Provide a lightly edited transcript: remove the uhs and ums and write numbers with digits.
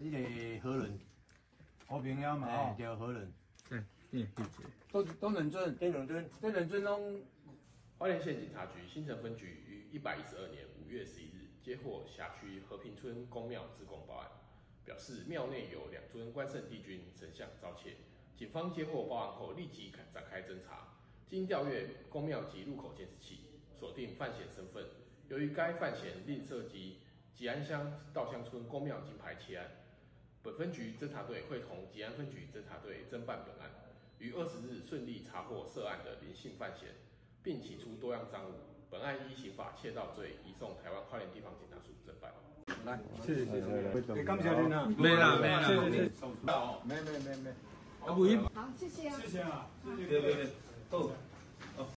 这个河轮，和平了嘛吼，叫河轮。 对， 都两尊，这两尊拢。 花莲县警察局新城分局于112年5月11日接获辖区和平村公庙自供报案，表示庙内有2尊关圣帝君神像遭窃。警方接获报案后，立即展开侦查。经调阅公庙及入口监视器，锁定犯嫌身份。由于该犯嫌另涉及吉安乡稻香村公庙金牌窃案，本分局侦查队会同吉安分局侦查队侦办本案，于20日顺利查获涉案的林姓犯嫌，并起出多样赃物。本案依刑法窃盗罪移送台湾花莲地方警察署侦办。 来，谢谢，感谢您啊。 没啦， 谢谢。没。 啊，不一。 好，谢谢啊。 谢谢啊，谢谢。 对，哦。